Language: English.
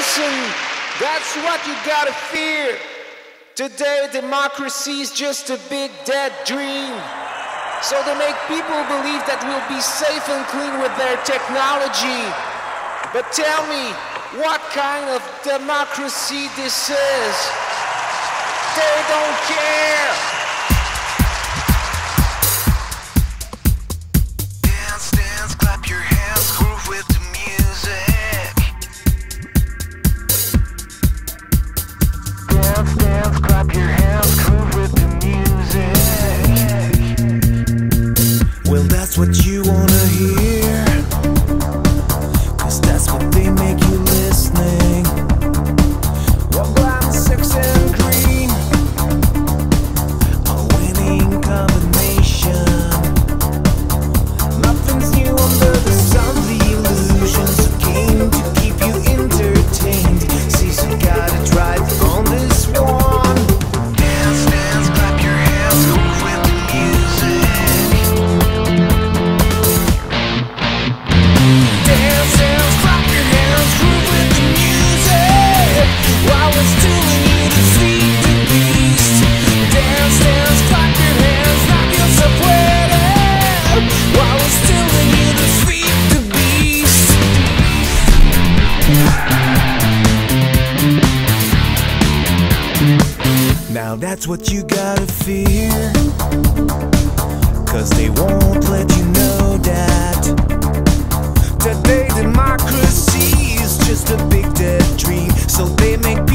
listen, that's what you gotta fear. Today democracy is just a big dead dream. So they make people believe that we'll be safe and clean with their technology. But tell me, what kind of democracy this is? They don't care. Dance, dance, clap your hands, groove with the music. Dance, dance, clap your hands, groove with the music. Well, that's what you wanna hear, 'cause that's what they make you listening. Well, black, sex and green, a winning combination. Nothing's new under the sun, the illusion's a game to keep you entertained. See, so you gotta drive on this one. Dance, dance, clap your hands, groove with the music. Dance, dance, clap your hands, groove with the music. While it's telling you to feed the beast. Dance, dance, clap your hands, nadie se puede. While it's telling you to feed the beast. Now that's what you gotta fear, 'cause they won't let you know that today democracy is just a big dead dream. So they make